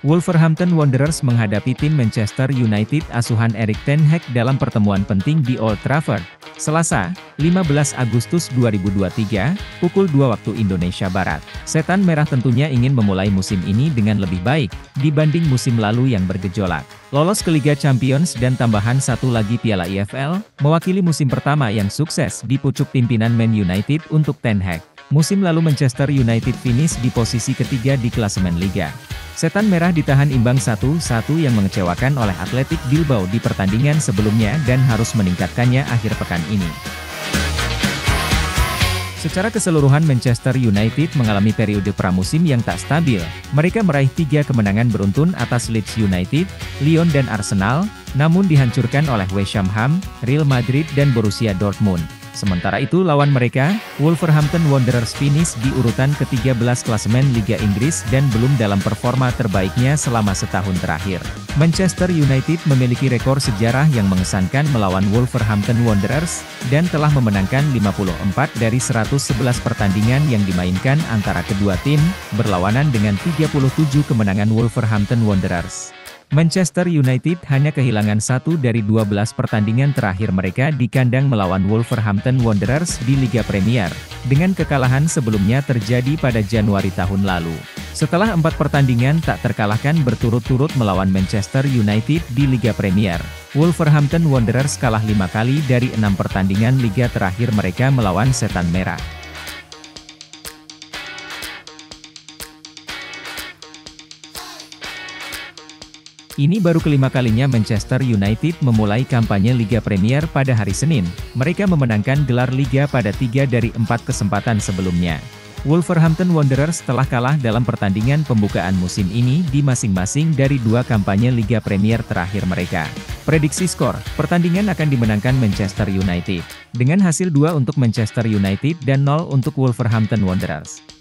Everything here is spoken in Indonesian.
Wolverhampton Wanderers menghadapi tim Manchester United asuhan Erik ten Hag dalam pertemuan penting di Old Trafford, Selasa, 15 Agustus 2023, pukul 2 waktu Indonesia Barat. Setan Merah tentunya ingin memulai musim ini dengan lebih baik, dibanding musim lalu yang bergejolak. Lolos ke Liga Champions dan tambahan satu lagi Piala EFL, mewakili musim pertama yang sukses di pucuk pimpinan Man United untuk ten Hag. Musim lalu Manchester United finish di posisi ketiga di klasemen Liga. Setan Merah ditahan imbang 1-1 yang mengecewakan oleh Athletic Bilbao di pertandingan sebelumnya dan harus meningkatkannya akhir pekan ini. Secara keseluruhan Manchester United mengalami periode pramusim yang tak stabil. Mereka meraih 3 kemenangan beruntun atas Leeds United, Lyon dan Arsenal, namun dihancurkan oleh West Ham, Real Madrid dan Borussia Dortmund. Sementara itu lawan mereka, Wolverhampton Wanderers finish di urutan ke-13 klasemen Liga Inggris dan belum dalam performa terbaiknya selama setahun terakhir. Manchester United memiliki rekor sejarah yang mengesankan melawan Wolverhampton Wanderers, dan telah memenangkan 54 dari 111 pertandingan yang dimainkan antara kedua tim, berlawanan dengan 37 kemenangan Wolverhampton Wanderers. Manchester United hanya kehilangan 1 dari 12 pertandingan terakhir mereka di kandang melawan Wolverhampton Wanderers di Liga Premier, dengan kekalahan sebelumnya terjadi pada Januari tahun lalu. Setelah 4 pertandingan tak terkalahkan berturut-turut melawan Manchester United di Liga Premier, Wolverhampton Wanderers kalah 5 kali dari 6 pertandingan liga terakhir mereka melawan Setan Merah. Ini baru kelima kalinya Manchester United memulai kampanye Liga Premier pada hari Senin. Mereka memenangkan gelar Liga pada 3 dari 4 kesempatan sebelumnya. Wolverhampton Wanderers telah kalah dalam pertandingan pembukaan musim ini di masing-masing dari 2 kampanye Liga Premier terakhir mereka. Prediksi skor, pertandingan akan dimenangkan Manchester United, dengan hasil 2 untuk Manchester United dan 0 untuk Wolverhampton Wanderers.